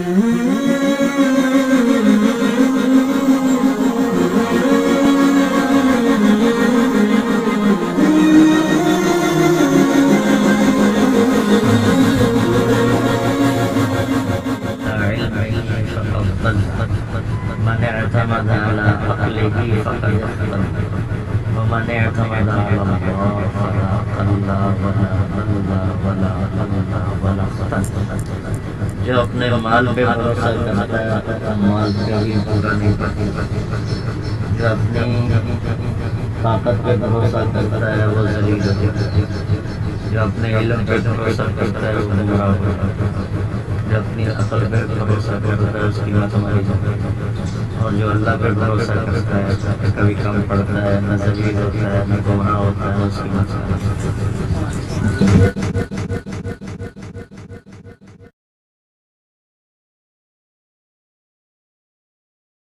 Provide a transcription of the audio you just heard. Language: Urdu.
من اعتمد على عقله فقد يخطئ ومن اعتمد على الله فلا قل ولا ولا ولا خطأ. جو اپنے مال پہ بھروسہ کرتا ہے مال پہ بھی پورا نہیں کرتا، جو اپنی طاقت پہ بھروسہ کرتا ہے وہ ذلیل ہوتا ہے، جو اپنے علم پہ بھروسہ کرتا ہے وہ گمراہ ہوتا ہے، جو اپنی عقل پہ بھروسہ کرتا ہے اس کی مت ماری جاتی ہے، اور جو اللہ پہ بھروسہ کرتا ہے کبھی کم پڑتا ہے، نہ ذلیل ہوتا ہے نہ گمراہ ہوتا ہے، اس کی مت ماری جاتی ہے۔